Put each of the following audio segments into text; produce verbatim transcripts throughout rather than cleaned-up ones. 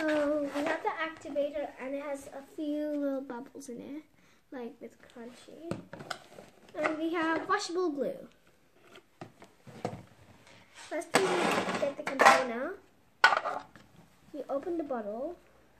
So we have the activator and it has a few little bubbles in it, like with crunchy. And we have washable glue. First we get the container. We open the bottle.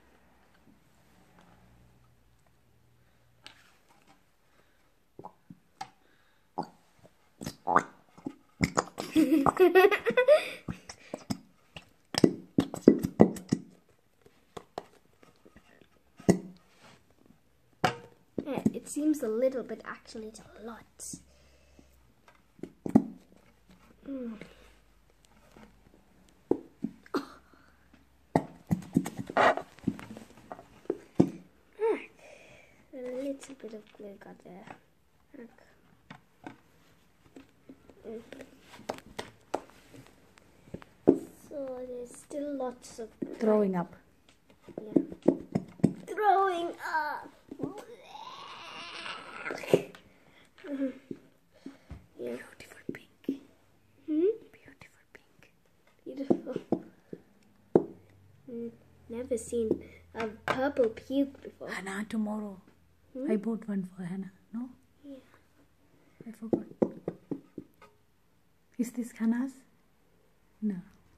Yeah, it seems a little bit, actually it's a lot. Mm. A little bit of glue got there. Mm. So there's still lots of glue. Throwing up. Yeah. Throwing up. Yeah. Beautiful pink. Hmm? Beautiful pink. Beautiful. Mm, never seen a purple puke before. Hannah, tomorrow. Hmm? I bought one for Hannah. No? Yeah. I forgot. Is this Hannah's? No.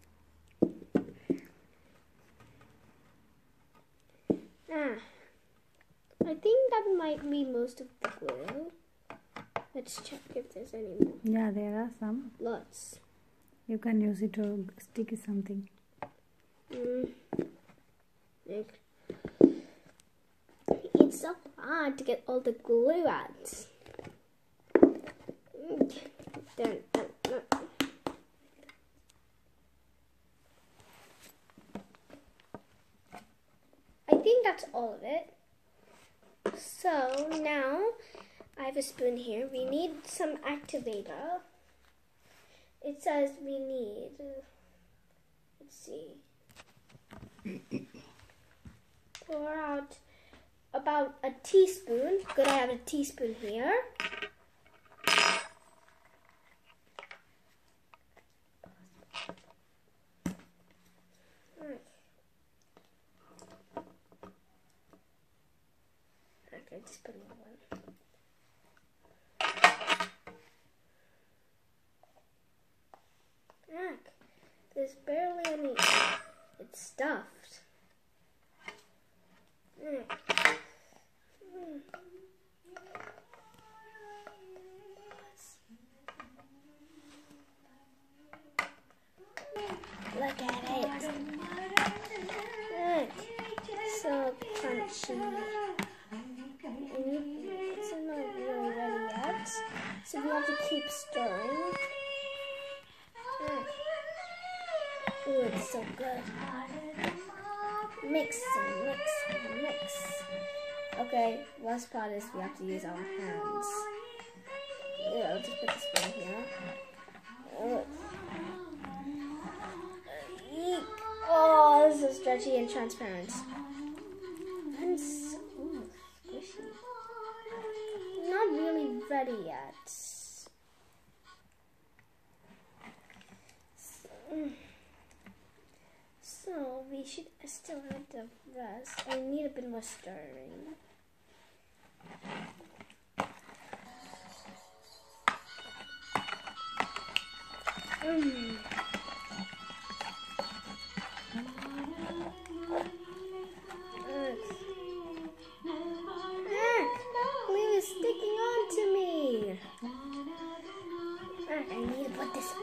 Ah. I think that might be most of the glue. Let's check if there's any more. Yeah, there are some. Lots. You can use it to stick something. Mm. Like, it's so hard to get all the glue out. Mm. Dun, dun, dun. I think that's all of it. So now I have a spoon here. We need some activator. It says we need, uh, let's see, pour out about a teaspoon. Good, I have a teaspoon here. Okay, just put another one. Heck, there's barely any. It's stuffed. Heck. Mm. Look at it. Heck. So crunchy. It's not really ready yet, so we have to keep stirring. Ooh, it's so good. Mix and mix and mix. Okay, last part is we have to use our hands. Yeah, I'll just put the spoon here. Oh, eek. Oh, this is so stretchy and transparent. And so ooh, squishy. Not really ready yet. So, so we should still add the rest. I need a bit more stirring. Mm. Glue is sticking onto me. I need to put this.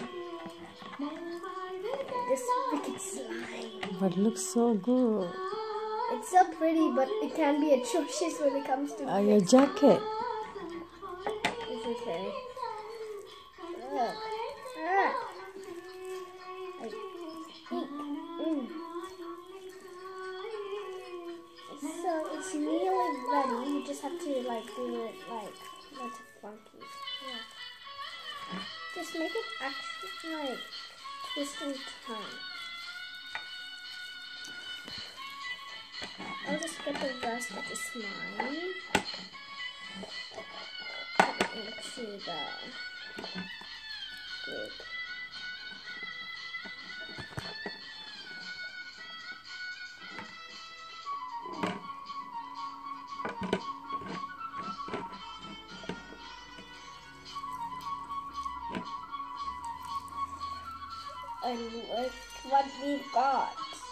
This wicked slime. But it looks so good. It's so pretty, but it can be atrocious when it comes to Uh, your jacket. It's okay. Ugh. Ah. I, eek. Mm. So it's nearly ready. You just have to like do it like not too funky. Yeah. Just make it actually like twist and turn. I'll just get the rest of the slime. Put it into the group. and look what we've got.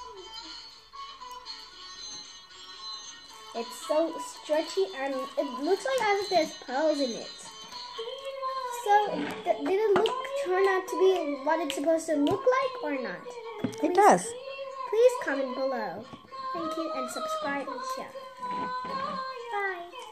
It's so stretchy and it looks like as if there's pearls in it. So, th- did it look turn out to be what it's supposed to look like or not? It Please- does. Please comment below. Thank you and subscribe and share. Bye.